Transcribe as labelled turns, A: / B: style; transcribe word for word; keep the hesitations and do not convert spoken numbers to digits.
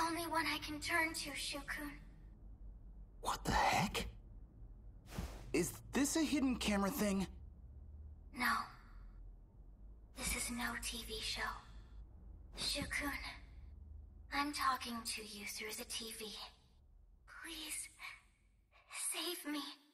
A: only one I can turn to, Shu-kun.
B: What the heck? Is this a hidden camera thing?
A: No. This is no T V show. Shu-kun, I'm talking to you through the T V. Please, save me.